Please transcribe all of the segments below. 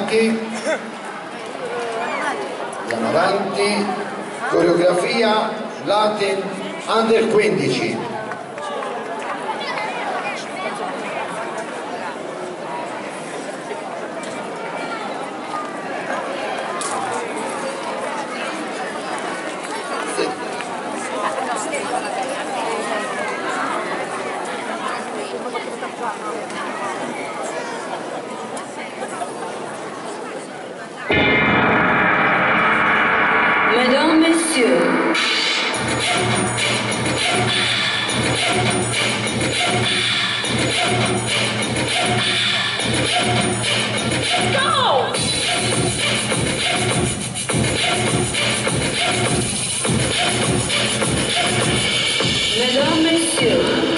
Andiamo avanti. Coreografia Latin Under 15. Mesdames, Messieurs, go! Mesdames, Messieurs,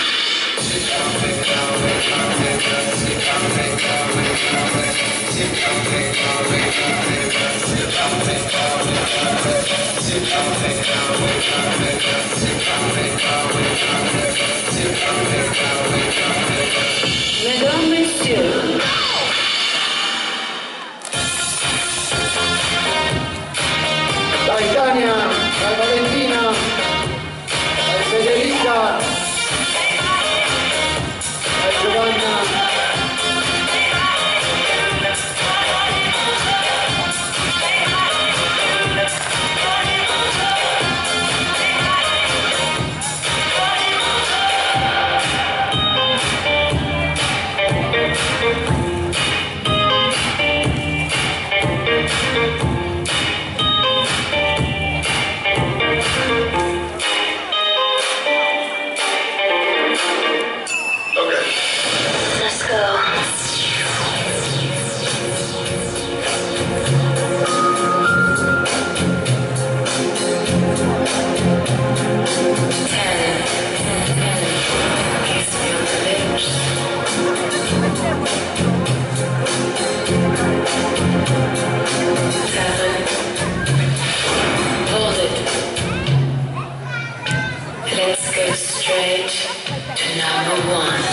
Mesdames, Messieurs, Dai Tania, dai Valentina, dai Federica, dai Giovanna. let's go. Let's go straight to number one.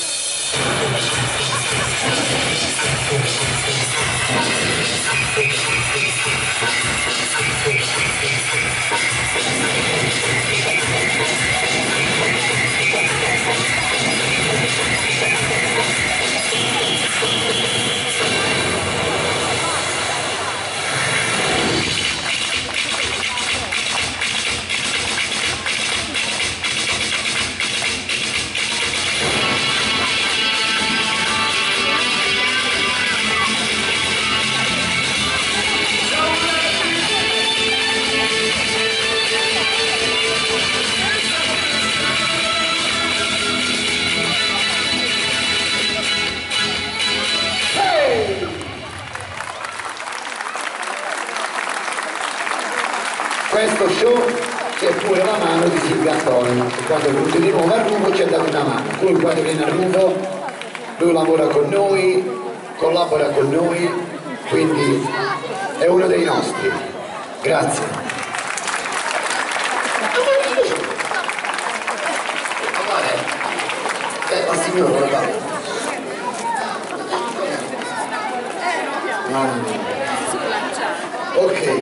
Questo show c'è pure la mano di Silvia Antonio, che quando è venuto di nuovo a Ruvo ci ha dato una mano. Lui quando viene a Ruvo, lui lavora con noi, collabora con noi, quindi è uno dei nostri. Grazie. La signora vuole fare. No. Ok.